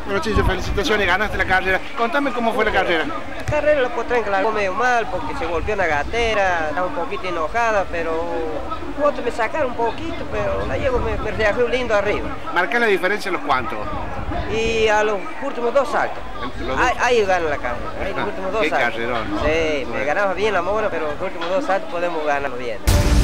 Bueno, Chicho, felicitaciones, ganaste la carrera. Contame cómo fue la carrera. La carrera la potrén que la hago medio mal porque se golpeó una gatera, estaba un poquito enojada, pero otros me sacaron un poquito, pero la llevo, me reagió lindo arriba. Marca la diferencia en los cuantos. Y a los últimos dos saltos. Ahí gana la carrera, ahí los últimos dos Qué saltos. carrerón, ¿no? Sí, me ganaba bien la mona, pero los últimos dos saltos podemos ganarlo bien.